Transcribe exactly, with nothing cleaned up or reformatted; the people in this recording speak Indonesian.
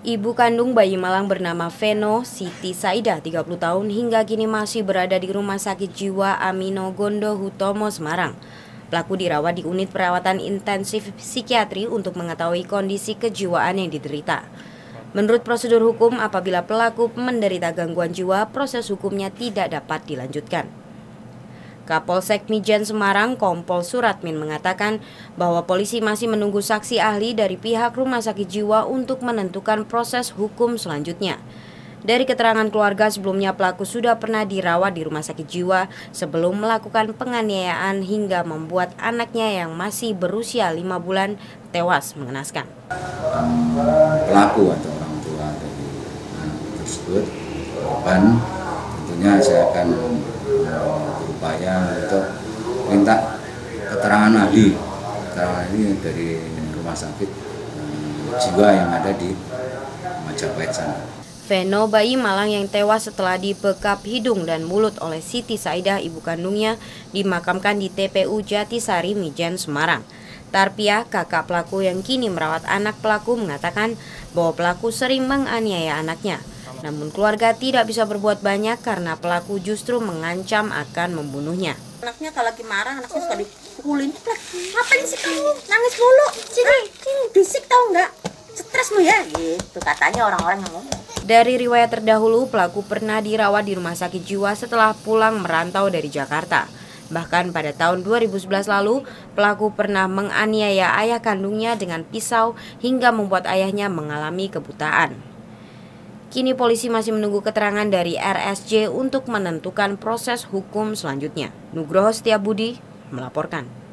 Ibu kandung bayi malang bernama Veno Siti Saidah, tiga puluh tahun, hingga kini masih berada di Rumah Sakit Jiwa Amino Gondo Hutomo, Semarang. Pelaku dirawat di unit perawatan intensif psikiatri untuk mengetahui kondisi kejiwaan yang diderita. Menurut prosedur hukum, apabila pelaku menderita gangguan jiwa, proses hukumnya tidak dapat dilanjutkan. Kapolsek Mijen Semarang, Kompol Suratmin, mengatakan bahwa polisi masih menunggu saksi ahli dari pihak Rumah Sakit Jiwa untuk menentukan proses hukum selanjutnya. Dari keterangan keluarga, sebelumnya pelaku sudah pernah dirawat di Rumah Sakit Jiwa sebelum melakukan penganiayaan hingga membuat anaknya yang masih berusia lima bulan tewas, mengenaskan. Pelaku atau orang tua dari anak tersebut, korban, tentunya saya akan berupaya untuk minta keterangan ahli, keterangan ahli dari rumah sakit jiwa yang ada di Majapahit sana. Veno, bayi malang yang tewas setelah dibekap hidung dan mulut oleh Siti Saidah, ibu kandungnya, dimakamkan di T P U Jatisari, Mijen, Semarang. Tarpiah, kakak pelaku yang kini merawat anak pelaku, mengatakan bahwa pelaku sering menganiaya anaknya. Namun keluarga tidak bisa berbuat banyak karena pelaku justru mengancam akan membunuhnya. Anaknya kalau lagi marah, anaknya suka dipukulin. Ngapain sih kamu? Nangis mulu. Sini, sini bisik tau nggak? Stresmu ya? Gitu katanya orang-orang yang ngomong. Dari riwayat terdahulu, pelaku pernah dirawat di Rumah Sakit Jiwa setelah pulang merantau dari Jakarta. Bahkan pada tahun dua ribu sebelas lalu, pelaku pernah menganiaya ayah kandungnya dengan pisau hingga membuat ayahnya mengalami kebutaan. Kini polisi masih menunggu keterangan dari R S J untuk menentukan proses hukum selanjutnya. Nugroho Setiabudi melaporkan.